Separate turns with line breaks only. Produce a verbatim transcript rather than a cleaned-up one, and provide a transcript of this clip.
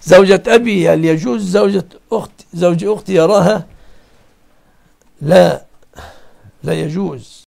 زوجة أبي هل يجوز زوجة أخت زوج أختي يراها؟ لا، لا يجوز.